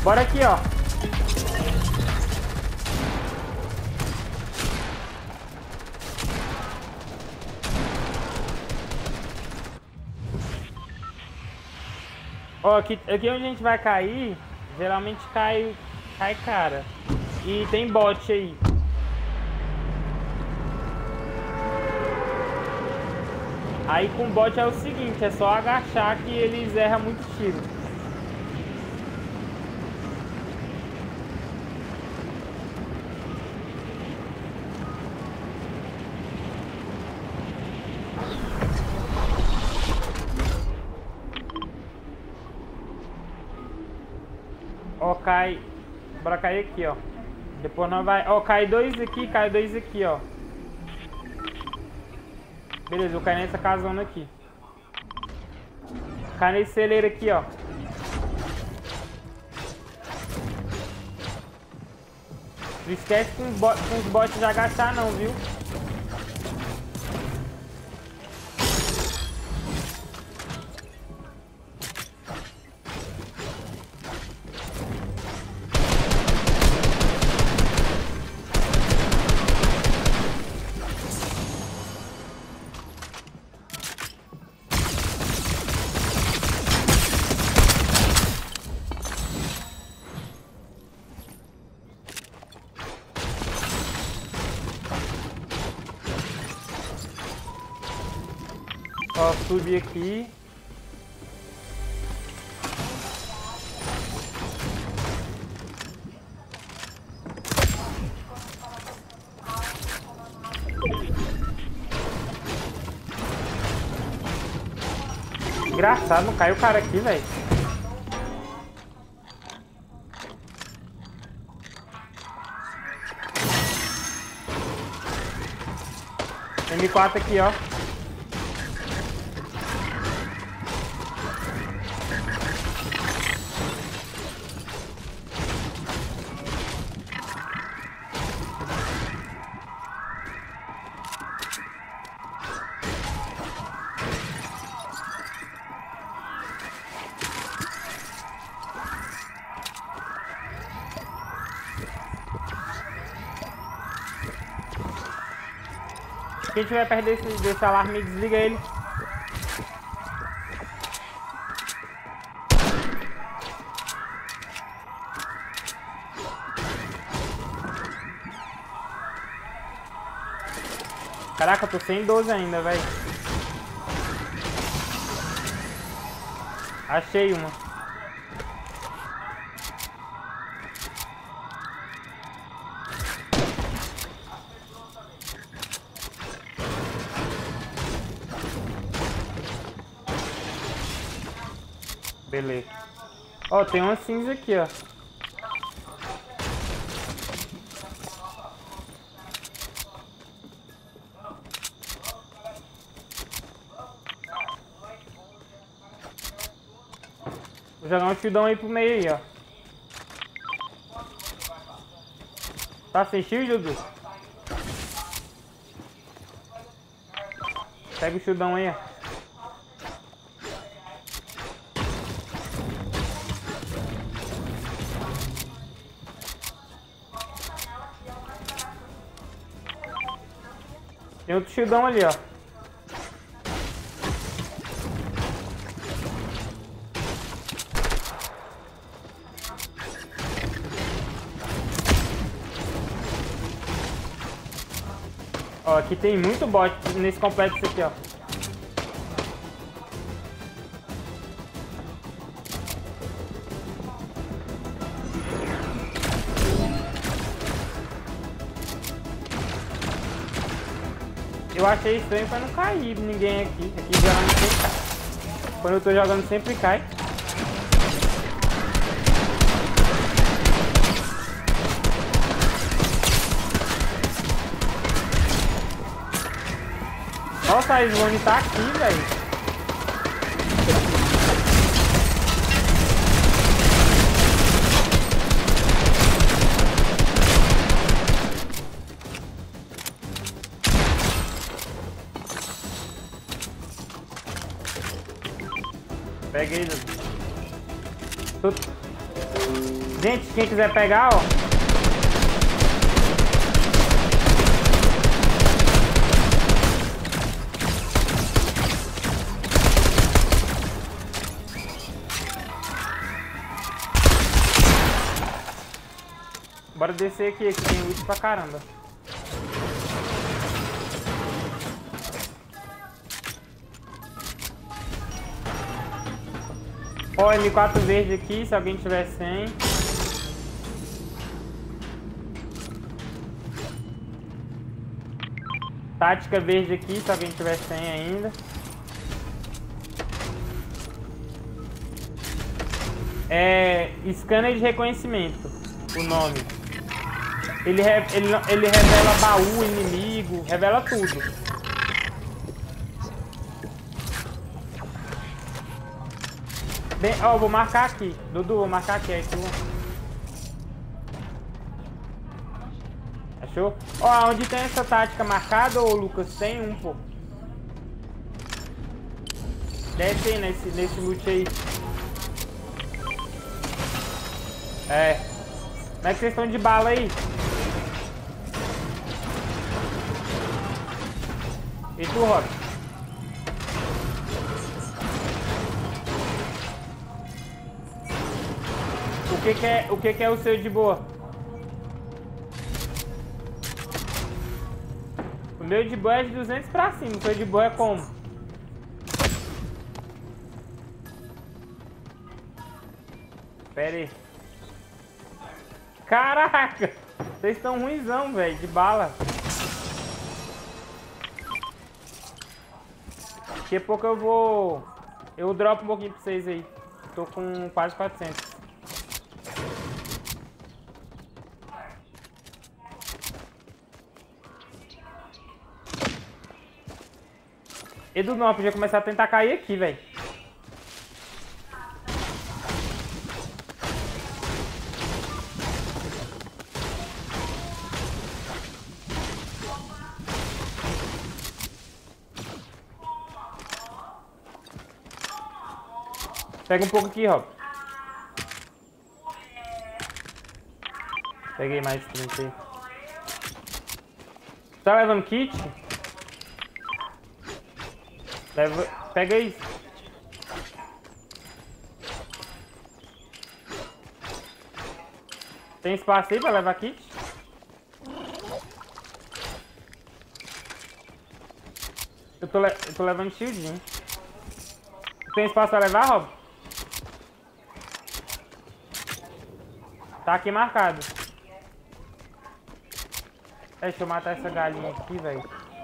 Bora aqui, ó. Ó, aqui onde a gente vai cair, geralmente cai cara. E tem bot aí. Aí com bot é o seguinte, é só agachar que eles erram muito tiro. Ó, cai. Bora cair aqui, ó. Depois nós vai. Ó, cai dois aqui, ó. Beleza, vou cair nessa casona aqui. Cai nesse celeiro aqui, ó. Não esquece com os bots de agachar não, viu? Ó, subir aqui. Engraçado, não caiu o cara aqui, velho. M4 aqui, ó. Quem tiver perto desse alarme, desliga ele. Caraca, eu tô sem 12 ainda, velho. Achei uma. Beleza. Ó, tem uma cinza aqui, ó. Vou jogar um shieldão aí pro meio aí, ó. Tá sem shield, Dudu? Pega o shieldão aí, ó. Tem outro shieldão ali, ó. Ó, aqui tem muito bot nesse complexo aqui, ó. Eu achei estranho pra não cair ninguém aqui. Aqui geralmente sempre cai. Quando eu tô jogando sempre cai. Nossa, a Slone tá aqui, velho. Pega ele. Gente, quem quiser pegar, ó. Bora descer aqui, que tem loot pra caramba. Ó, M4 verde aqui, se alguém tiver sem. Tática verde aqui, se alguém tiver sem ainda. É... Scanner de reconhecimento, o nome. Ele revela baú, inimigo, revela tudo. Bem, ó, vou marcar aqui. Dudu, vou marcar aqui, aí tu... Achou? Ó, onde tem essa tática marcada, ô Lucas, tem um, pô. Desce aí nesse loot aí. É. Como é que vocês estão de bala aí? E tu, Rob? O que é o seu de boa? O meu de boa é de 200 pra cima. O seu de boa é como? Pera aí. Caraca! Vocês estão ruinzão, velho, de bala. Daqui a pouco eu vou... Eu dropo um pouquinho pra vocês aí. Tô com quase 400. Edu, não, podia começar a tentar cair aqui, velho. Pega um pouco aqui, Rob. Peguei mais 30 aí. Tá levando kit? Leva... Pega isso. Tem espaço aí pra levar kit? Eu tô levando shieldinho. Tem espaço pra levar, Rob? Tá aqui marcado. Deixa eu matar essa galinha aqui, velho.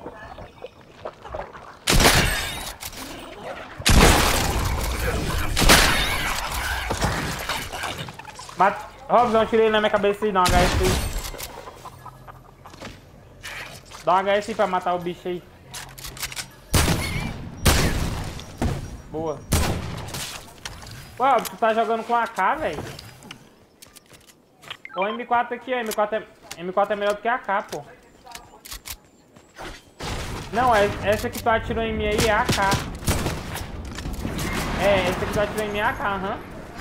Robson, eu tirei na minha cabeça aí, dá um HS aí. Dá um HS aí pra matar o bicho aí. Boa. Ué, tu tá jogando com AK, velho? O M4 aqui, ó. M4 é melhor do que a AK, pô. Não, essa que tu atirou em mim aí é a AK. É, essa que tu atirou em mim é a AK, aham.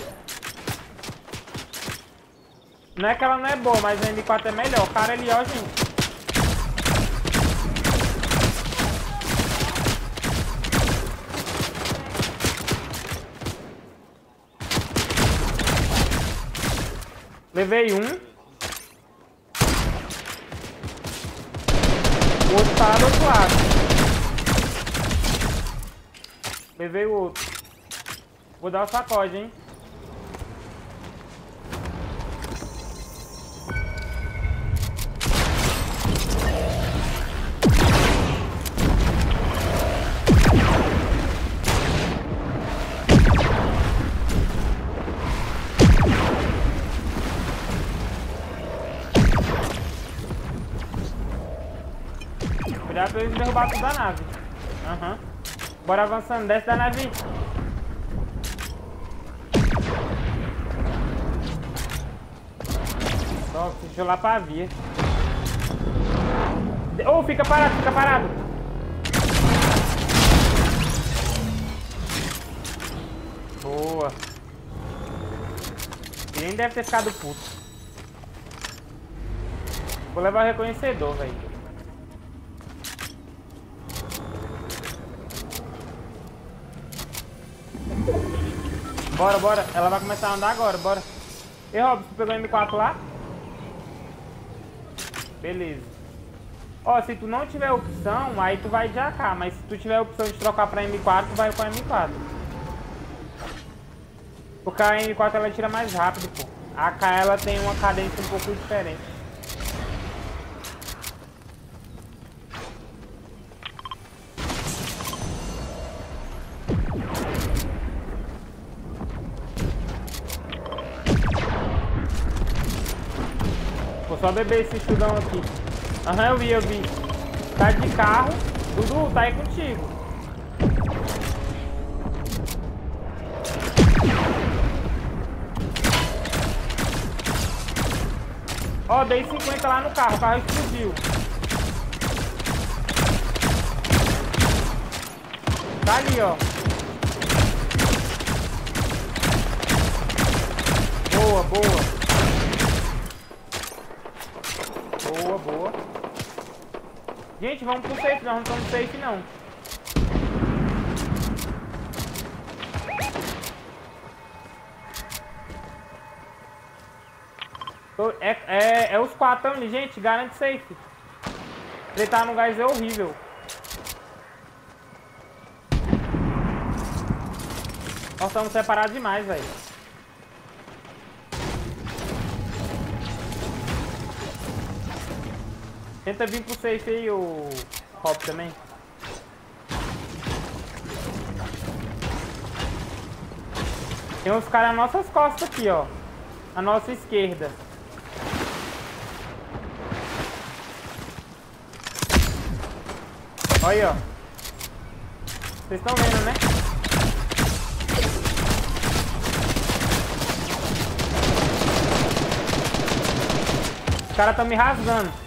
Não é que ela não é boa, mas a M4 é melhor. O cara ali, ó, gente. Levei um. O outro tá lá do outro lado. Levei o outro. Vou dar o sacode, hein. Cuidado pra eles derrubar tudo da nave. Aham. Bora avançando, desce da nave. Só, deixa eu lá pra via. Oh, fica parado, fica parado. Boa. Ele nem deve ter ficado puto. Vou levar o reconhecedor, velho. Bora, bora. Ela vai começar a andar agora, bora. E Robson, tu pegou o M4 lá? Beleza. Ó, se tu não tiver opção, aí tu vai de AK. Mas se tu tiver a opção de trocar pra M4, tu vai com a M4. Porque a M4 ela tira mais rápido, pô. A AK ela tem uma cadência um pouco diferente. Vou só beber esse chudão aqui. Aham, eu vi. Tá de carro. Dudu, tá aí contigo. Ó, dei 50 lá no carro. O carro explodiu. Tá ali, ó. Boa, boa. Boa, boa. Gente, vamos pro safe, nós não estamos safe não. É os 4 ali, gente, garante safe. Tretar no gás é horrível. Nós estamos separados demais, velho. Tenta vir pro safe aí, o Rob também. Tem uns caras nas nossas costas aqui, ó. À nossa esquerda. Olha aí, ó. Vocês estão vendo, né? Os caras estão me rasgando.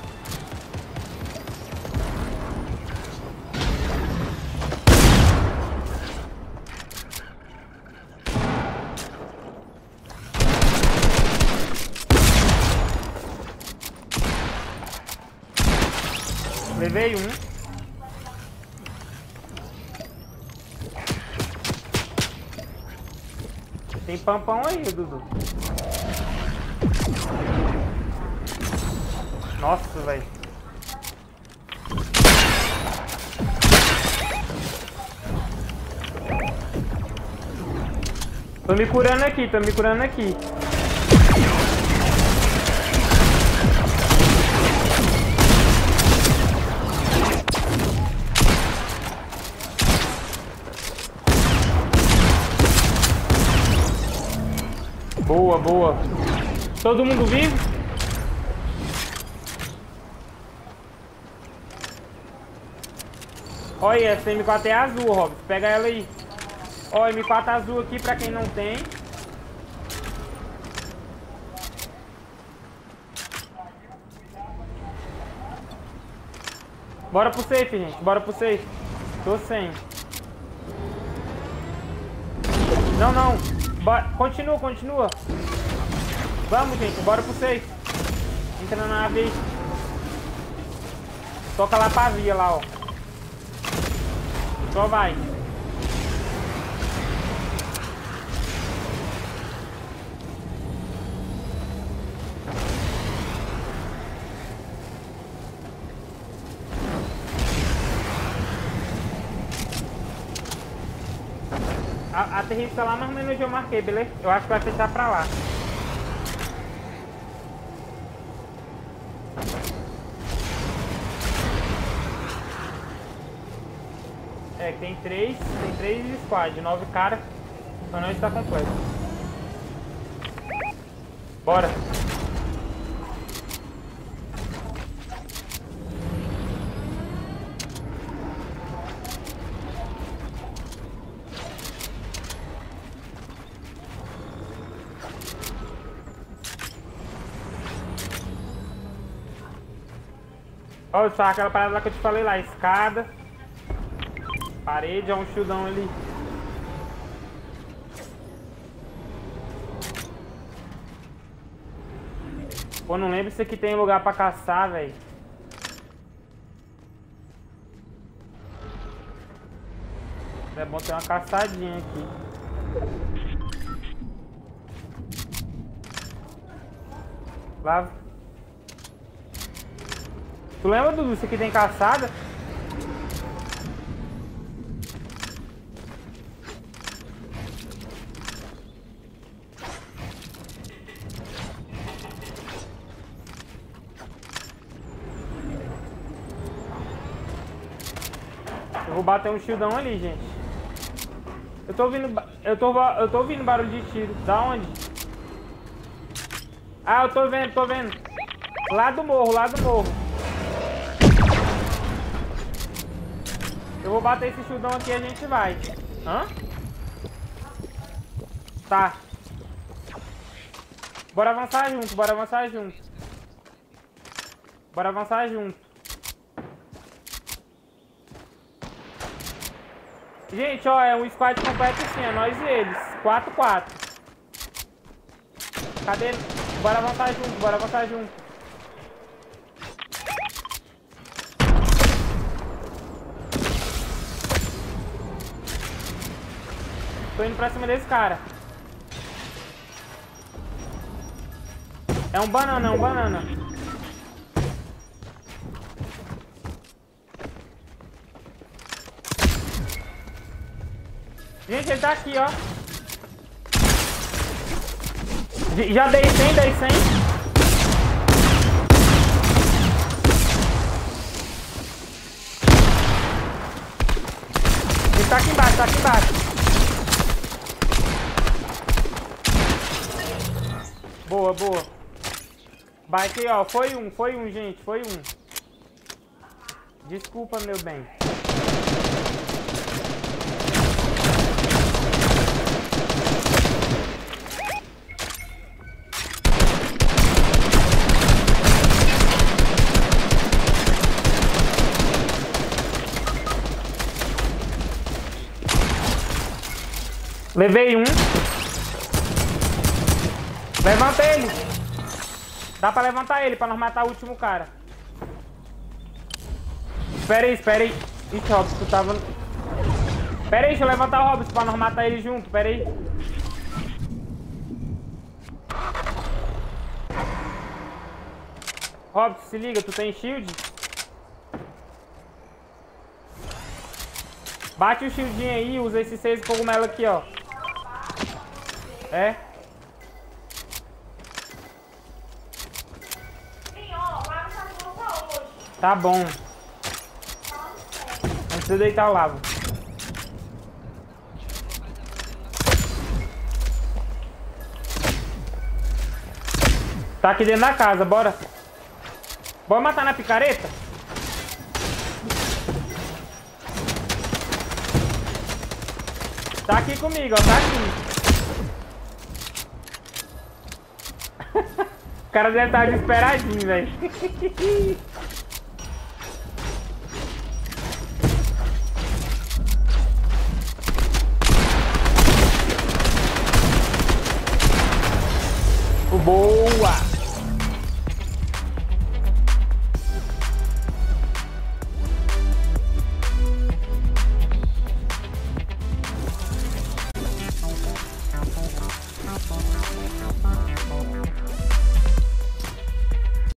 Levei um. Tem pampão aí, Dudu. Nossa, velho. Tô me curando aqui, tô me curando aqui. Boa, boa. Todo mundo vivo? Olha, essa M4 é azul, Robson. Pega ela aí. Ó, M4 azul aqui pra quem não tem. Bora pro safe, gente. Bora pro safe. Tô sem. Não, não. Continua, continua. Vamos, gente. Bora pro safe. Entra na nave aí. Toca lá pra via lá, ó. Só vai. A aterrissa lá mais ou menos onde eu marquei, beleza? Eu acho que vai fechar pra lá. É, tem três squad, 9 caras, então não está completo. Bora. Olha só aquela parada lá que eu te falei lá, escada. Parede, é um shieldão ali. Pô, não lembro se aqui tem lugar pra caçar, velho. É bom ter uma caçadinha aqui. Lá. Tu lembra, Dudu, se aqui tem caçada? Eu vou bater um shieldão ali, gente. Eu tô ouvindo barulho de tiro. Da onde? Ah, eu tô vendo. Lá do morro. Eu vou bater esse shieldão aqui e a gente vai. Hã? Tá. Bora avançar junto. Gente, ó, é um squad completo sim, é nós e eles. 4-4. Cadê? Bora avançar junto. Tô indo pra cima desse cara. É um banana. Gente, ele tá aqui, ó. Já dei 100. Ele tá aqui embaixo. Boa. Vai aqui, ó. Foi um, gente. Desculpa, meu bem. Levei um. Levanta ele. Dá pra levantar ele pra nós matar o último cara. Espera aí. Ixi, Robson, tu tava... Pera aí, deixa eu levantar o Robson pra nós matar ele junto. Pera aí. Robson, se liga, tu tem shield? Bate o shieldinho aí e usa esses 6 cogumelos aqui, ó. É? Tá bom. Não precisa deitar o lavo. Tá aqui dentro da casa, bora. Bora matar na picareta? Tá aqui comigo, ó, tá aqui. O cara deve estar desesperadinho, velho. Boa!